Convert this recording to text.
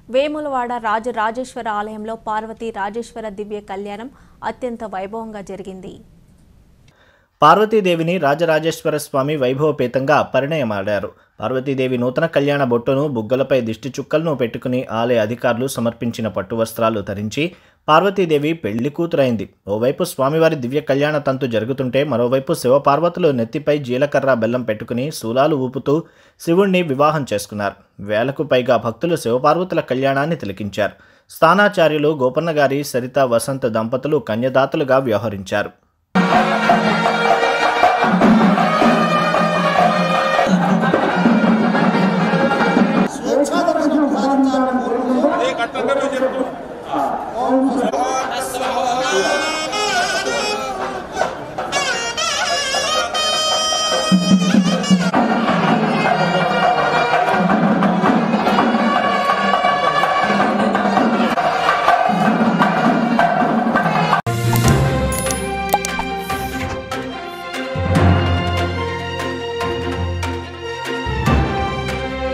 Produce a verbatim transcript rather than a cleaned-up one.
వేములవాడ రాజరాజేశ్వర ఆలయంలో పార్వతీ రాజేశ్వర దివ్య కళ్యాణం అత్యంత వైభవంగా జరిగింది. పార్వతీదేవిని రాజరాజేశ్వర స్వామి వైభవపేతంగా పరిణయమాడారు. పార్వతీదేవి నూతన కళ్యాణ బొట్టును, బుగ్గలపై దిష్టి చుక్కలను పెట్టుకుని ఆలయ అధికారులు సమర్పించిన పట్టు వస్త్రాలు ధరించి పార్వతీదేవి పెళ్లి కూతురైంది. ఓవైపు స్వామివారి దివ్య కళ్యాణ తంతు జరుగుతుంటే మరోవైపు శివపార్వతులు నెత్తిపై జీలకర్ర బెల్లం పెట్టుకుని శూలాలు ఊపుతూ శివుణ్ణి వివాహం చేసుకున్నారు. వేలకు పైగా భక్తులు శివపార్వతుల కళ్యాణాన్ని తిలకించారు. స్థానాచార్యులు గోపన్నగారి, సరిత, వసంత దంపతులు కన్యదాతలుగా వ్యవహరించారు.